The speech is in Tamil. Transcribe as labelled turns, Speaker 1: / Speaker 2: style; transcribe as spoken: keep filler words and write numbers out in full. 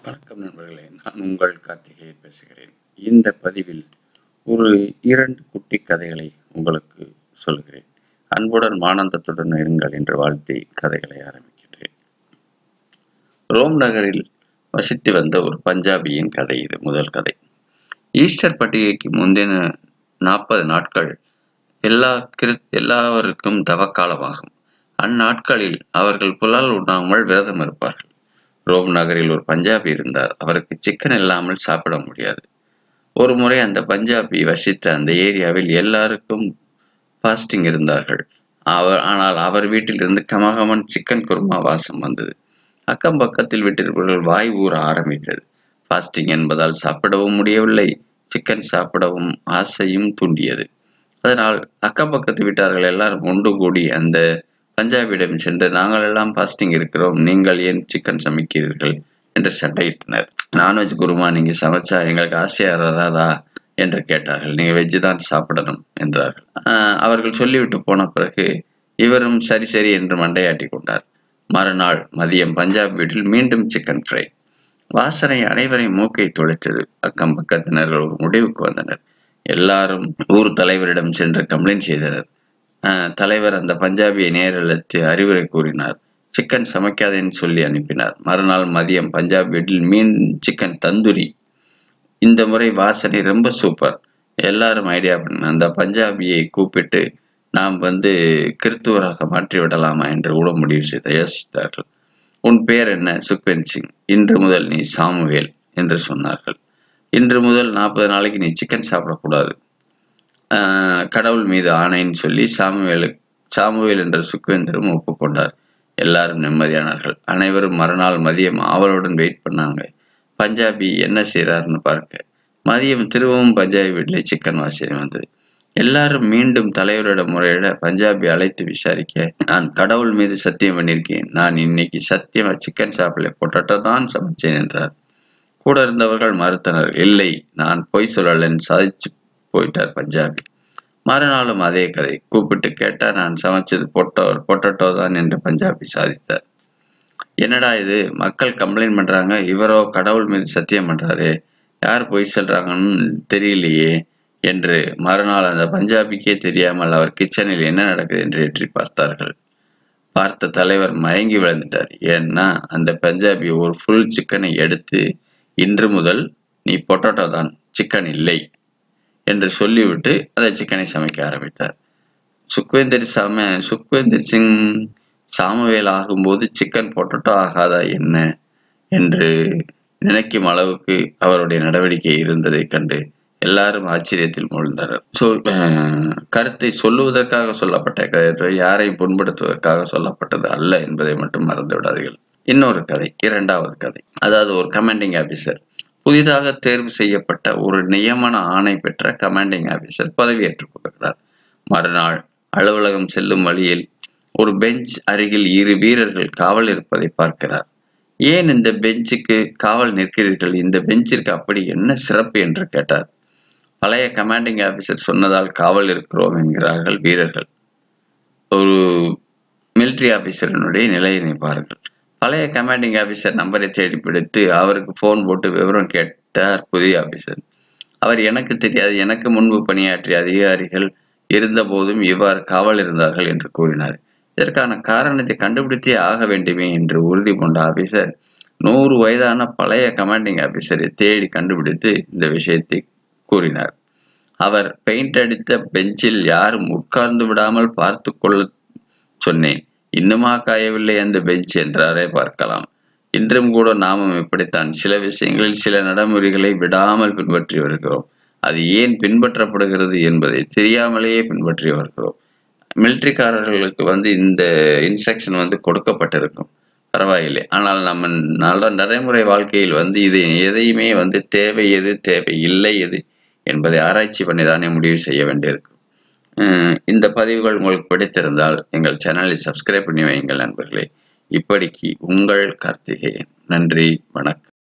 Speaker 1: வணக்கம் நண்பர்களே, நான் உங்கள் கார்த்திகேயன் பேசுகிறேன். இந்த பதிவில் ஒரு இரண்டு குட்டி கதைகளை உங்களுக்கு சொல்கிறேன். அன்புடன் ஆனந்தத்துடன் இருங்கள் என்று வாழ்த்தி கதைகளை ஆரம்பிக்கின்றேன். ரோம் நகரில் வசித்து வந்த ஒரு பஞ்சாபியின் கதை இது. முதல் கதை. ஈஸ்டர் பண்டிகைக்கு முந்தின நாற்பது நாட்கள் எல்லா கிரு எல்லாருக்கும் தவக்காலமாகும். அந்நாட்களில் அவர்கள் புலால் உண்ணாமல் விரதம் இருப்பார்கள். ரோம் நகரில் ஒரு பஞ்சாபி இருந்தார். அவருக்கு சிக்கன் இல்லாமல் சாப்பிட முடியாது. ஒரு முறை அந்த பஞ்சாபி வசித்த அந்த ஏரியாவில் எல்லாருக்கும் ஃபாஸ்டிங் இருந்தார்கள். அவர் ஆனால் அவர் வீட்டிலிருந்து கமகமன் சிக்கன் குருமா வாசம் வந்தது. அக்கம் பக்கத்தில் வீட்டிருப்பவர்கள் வாய் ஊற ஆரம்பித்தது. ஃபாஸ்டிங் என்பதால் சாப்பிடவும் முடியவில்லை, சிக்கன் சாப்பிடவும் ஆசையும் தூண்டியது. அதனால் அக்கம் பக்கத்து வீட்டார்கள் எல்லாரும் ஒன்று கூடி அந்த பஞ்சாபியிடம் சென்று, நாங்கள் எல்லாம் ஃபாஸ்டிங் இருக்கிறோம், நீங்கள் ஏன் சிக்கன் சமைக்கிறீர்கள் என்று சண்டையிட்டனர். நான்வெஜ் குருமா நீங்க சமைச்சா எங்களுக்கு ஆசையா வராதா என்று கேட்டார்கள். நீங்க வெஜ்ஜு தான் சாப்பிடணும் என்றார்கள். ஆஹ் அவர்கள் சொல்லிவிட்டு போன பிறகு இவரும் சரி சரி என்று மண்டையாட்டி கொண்டார். மறுநாள் மதியம் பஞ்சாப் வீட்டில் மீண்டும் சிக்கன் ஃப்ரை. வாசனை அனைவரையும் மூக்கை துளைத்தது. அக்கம் பக்கத்தினர்கள் ஒரு முடிவுக்கு வந்தனர். எல்லாரும் ஊர் தலைவரிடம் சென்று கம்ப்ளைண்ட் செய்தனர். தலைவர் அந்த பஞ்சாபியை நேரழைத்து அறிவுரை கூறினார். சிக்கன் சமைக்காதேன்னு சொல்லி அனுப்பினார். மறுநாள் மதியம் பஞ்சாப் வீட்டில் மீன் சிக்கன் தந்தூரி. இந்த முறை வாசனை ரொம்ப சூப்பர். எல்லாரும் ஐடியா பண்ண அந்த பஞ்சாபியை கூப்பிட்டு நாம் வந்து கிறித்துவராக மாற்றி விடலாமா என்று கூட முடிவு செய்து யோசித்தார்கள். உன் பேர் என்ன? சுக்வந்த் சிங். இன்று முதல் நீ சாமுவேல் என்று சொன்னார்கள். இன்று முதல் நாற்பது நாளைக்கு நீ சிக்கன் சாப்பிடக்கூடாது, கடவுள் மீது ஆணைன்னு சொல்லி சாமுவேலு சாமுவேல் என்ற சுக்வேந்தரும் ஒப்புக்கொண்டார். எல்லாரும் நிம்மதியானார்கள். அனைவரும் மறுநாள் மதியம் ஆவலுடன் வெயிட் பண்ணாங்க, பஞ்சாபி என்ன செய்யறாருன்னு பார்க்க. மதியம் திரும்பவும் பஞ்சாபி வீட்டிலே சிக்கன் வாசனை வந்தது. எல்லாரும் மீண்டும் தலைவரிடம் முறையிட பஞ்சாபி அழைத்து விசாரிக்க, நான் கடவுள் மீது சத்தியம் பண்ணியிருக்கேன், நான் இன்னைக்கு சத்தியமா சிக்கன் சாப்பிடல, பொட்டட்டோ தான் சமைச்சேன் என்றார். கூட இருந்தவர்கள் மறுத்தனர். இல்லை, நான் பொய் சொல்லலன்னு சாதிச்சு போயிட்டார் பஞ்சாபி. மறுநாளும் அதே கதை. கூப்பிட்டு கேட்டா, நான் சமைச்சது பொட்டோ பொட்டட்டோ தான் என்று பஞ்சாபி சாதித்தார். என்னடா இது, மக்கள் கம்ப்ளைண்ட் பண்றாங்க, இவரோ கடவுள் மீது சத்தியம் பண்றாரு, யார் பொய் சொல்றாங்கன்னு தெரியலையே என்று மறுநாள் அந்த பஞ்சாபிக்கே தெரியாமல் அவர் கிச்சனில் என்ன நடக்குது என்று ஏற்றி பார்த்தார்கள். பார்த்த தலைவர் மயங்கி விழுந்துட்டார். ஏன்னா அந்த பஞ்சாபி ஒரு ஃபுல் சிக்கனை எடுத்து, இன்று முதல் நீ பொட்டட்டோ தான், சிக்கன் இல்லை என்று சொல்லிவிட்டு அந்த சிக்கனை சமைக்க ஆரம்பித்தார். சுக்வேந்தர் சம சுக்வேந்தர் சிங் சாமுவேல் ஆகும்போது சிக்கன் பொட்டட்டோ ஆகாதா என்ன என்று நினைக்கும் அளவுக்கு அவருடைய நடவடிக்கை இருந்ததை கண்டு எல்லாரும் ஆச்சரியத்தில் மூழ்கினர். சொ கருத்தை சொல்லுவதற்காக சொல்லப்பட்ட கதை, யாரையும் புண்படுத்துவதற்காக சொல்லப்பட்டது அல்ல என்பதை மட்டும் மறந்து விடாதீர்கள். இன்னொரு கதை, இரண்டாவது கதை. அதாவது ஒரு கமாண்டிங் ஆபீசர், புதிதாக தேர்வு செய்யப்பட்ட ஒரு நியமன ஆணை பெற்ற கமாண்டிங் ஆபீசர் பதவியேற்றுக் கொள்கிறார். மறுநாள் அலுவலகம் செல்லும் வழியில் ஒரு பெஞ்ச் அருகில் இரு வீரர்கள் காவல் இருப்பதை பார்க்கிறார். ஏன் இந்த பெஞ்சுக்கு காவல் நிற்கிறீர்கள், இந்த பெஞ்சிற்கு அப்படி என்ன சிறப்பு என்று கேட்டார். பழைய கமாண்டிங் ஆபீசர் சொன்னதால் காவல் இருக்கிறோம் என்கிறார்கள் வீரர்கள். ஒரு மிலிட்ரி ஆபீசரினுடைய நிலையினை பாருங்கள். பழைய கமாண்டிங் ஆபீசர் நம்பரை தேடி பிடித்து அவருக்கு போன் போட்டு விவரம் கேட்டார் புதிய ஆபீசர். அவர், எனக்கு தெரியாது, எனக்கு முன்பு பணியாற்றிய அதிகாரிகள் இருந்த போதும் இவ்வாறு காவல் இருந்தார்கள் என்று கூறினார். இதற்கான காரணத்தை கண்டுபிடித்தே ஆக வேண்டுமே என்று உறுதி கொண்ட ஆபீசர் நூறு வயதான பழைய கமாண்டிங் ஆபீசரை தேடி கண்டுபிடித்து இந்த விஷயத்தை கூறினார். அவர், பெயிண்ட் அடித்த பெஞ்சில் யாரும் உட்கார்ந்து விடாமல் பார்த்து கொள்ள சொன்னேன், இன்னுமா காயவில்லை அந்த பெஞ்ச் என்றாரே பார்க்கலாம். இன்றும் கூட நாமும் இப்படித்தான் சில விஷயங்களில் சில நடைமுறைகளை விடாமல் பின்பற்றி வருகிறோம். அது ஏன் பின்பற்றப்படுகிறது என்பதை தெரியாமலேயே பின்பற்றி வருகிறோம். மிலிட்ரிக்காரர்களுக்கு வந்து இந்த இன்ஸ்ட்ரக்ஷன் வந்து கொடுக்கப்பட்டிருக்கும், பரவாயில்லை. ஆனால் நம்ம நல்ல நடைமுறை வாழ்க்கையில் வந்து இது எதையுமே வந்து தேவை எது தேவை இல்லை எது என்பதை ஆராய்ச்சி பண்ணி தானே முடிவு செய்ய வேண்டியிருக்கும். இந்த பதிவுகள் உங்களுக்கு பிடித்திருந்தால் எங்கள் சேனலை சப்ஸ்கிரைப் பண்ணி வையுங்கள் நண்பர்களே. இப்படிக்கு உங்கள் கார்த்திகேயன். நன்றி, வணக்கம்.